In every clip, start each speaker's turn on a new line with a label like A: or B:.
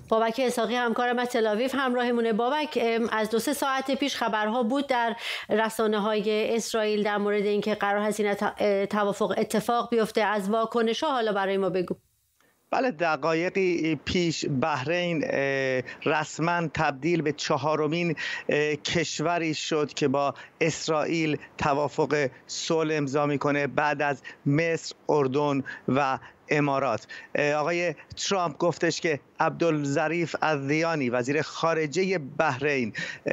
A: بابک اسحاقی همکارم از تل‌آویو همراهمونه. بابک، از 2-3 ساعت پیش خبرها بود در رسانه‌های اسرائیل در مورد اینکه قرار هست این توافق اتفاق بیفته. از واکنش‌ها حالا برای ما بگو.
B: بله، دقایقی پیش بحرین رسما تبدیل به 4مین کشوری شد که با اسرائیل توافق صلح امضا میکنه بعد از مصر، اردن و امارات. آقای ترامپ گفتش که عبدالظریف الذیانی وزیر خارجه بحرین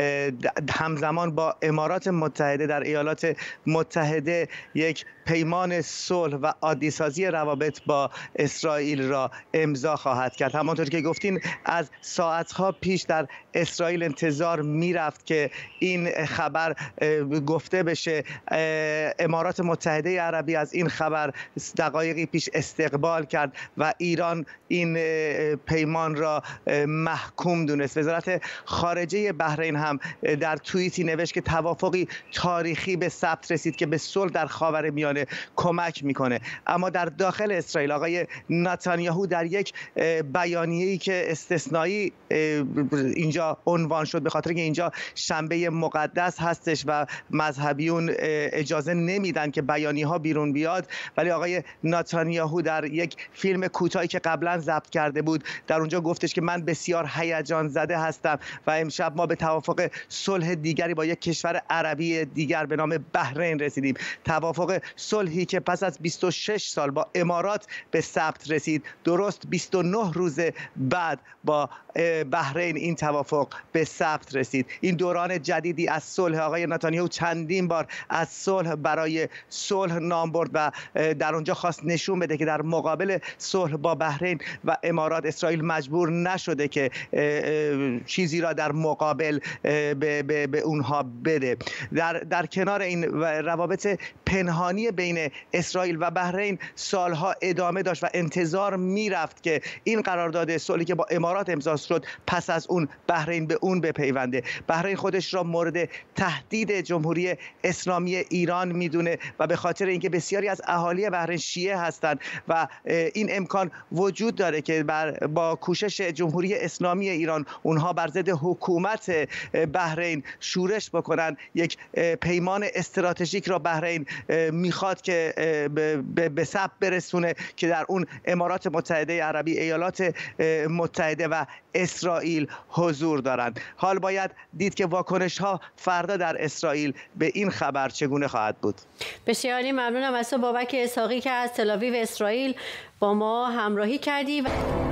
B: همزمان با امارات متحده در ایالات متحده یک پیمان صلح و عادی‌سازی روابط با اسرائیل را امضا خواهد کرد. همانطور که گفتین از ساعتها پیش در اسرائیل انتظار میرفت که این خبر گفته بشه. امارات متحده عربی از این خبر دقایقی پیش استقبال کرد و ایران این پیمان را محکوم دونست. وزارت خارجه بحرین هم در توییتی نوشت که توافقی تاریخی به ثبت رسید که به صلح در خاورمیانه کمک میکنه. اما در داخل اسرائیل آقای نتانیاهو در یک بیانیه‌ای که استثنایی اینجا عنوان شد، به خاطر اینکه اینجا شنبه مقدس هستش و مذهبیون اجازه نمیدن که بیانیه‌ها بیرون بیاد، ولی آقای نتانیاهو در یک فیلم کوتاهی که قبلا ضبط کرده بود در اونجا گفتش که من بسیار هیجان زده هستم و امشب ما به توافق صلح دیگری با یک کشور عربی دیگر به نام بحرین رسیدیم. توافق صلحی که پس از 26 سال با امارات به ثبت رسید. درست 29 روز بعد با بحرین این توافق به ثبت رسید. این دوران جدیدی از صلح. آقای نتانیاهو چندین بار از صلح برای صلح نام برد و در اونجا خواست نشون بده که در مقابل صلح با بحرین و امارات اسرائیل مجبور نشده که چیزی را در مقابل به اونها بده. در کنار این روابط پنهانی بین اسرائیل و بحرین سالها ادامه داشت و انتظار میرفت که این قرارداد صلحی که با امارات امضا شد پس از اون بحرین به اون بپیونده. بحرین خودش را مورد تهدید جمهوری اسلامی ایران میدونه و به خاطر اینکه بسیاری از اهالی بحرین شیعه هستند و این امکان وجود داره که با کوشش جمهوری اسلامی ایران اونها بر ضد حکومت بحرین شورش بکنن. یک پیمان استراتژیک را بحرین میخواد که به ثبت برسونه که در اون امارات متحده عربی، ایالات متحده و اسرائیل حضور دارند. حال باید دید که واکنش ها فردا در اسرائیل به این خبر چگونه خواهد بود.
A: بسیاری ممنونم از تو بابک اسحاقی که از تل‌آویو اسرائیل با ما همراهی کردی.